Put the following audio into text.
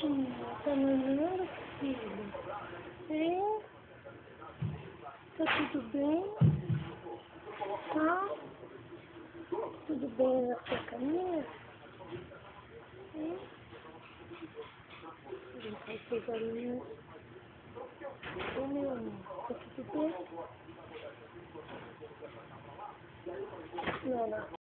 Tá mamando, filho? Hein? Tá tudo bem? Tá? Tudo bem na sua caminha? Hein? Limpar seus olhinhos. Ô, meu amor, tá tudo bem? Não, não.